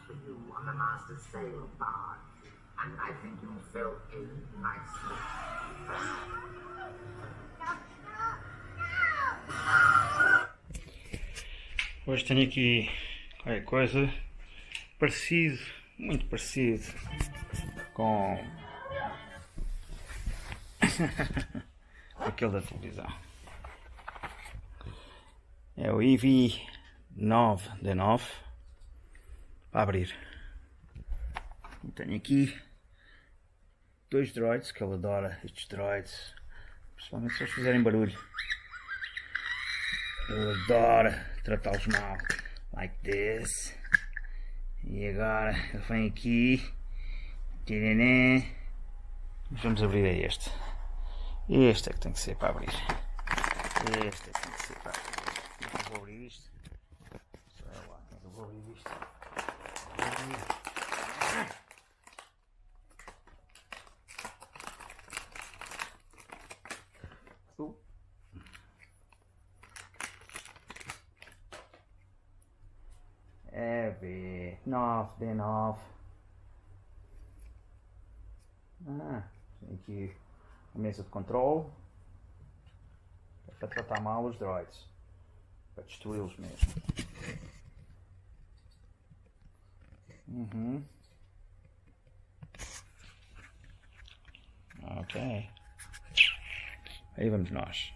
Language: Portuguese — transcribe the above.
for you on the master sail bar, and I think you'll fill in nicely. Hoje tenho aqui qualquer coisa parecido, muito parecido com aquele da televisão. É o Eevee 9D9 para abrir. E tenho aqui dois droids, que ele adora estes droids, principalmente se eles fizerem barulho. Ele adora tratá-los mal, like this. E agora ele vem aqui. Vamos abrir a este. Este é que tem que ser para abrir. Este é que tem que ser para abrir. Como é que eu vou abrir isto? Sei lá, como é que eu vou abrir isto? Eevee 9D9. Tem aqui a mesa de controle. É para tratar mal os droids, para destruí-los mesmo. Ok. Aí vamos nós.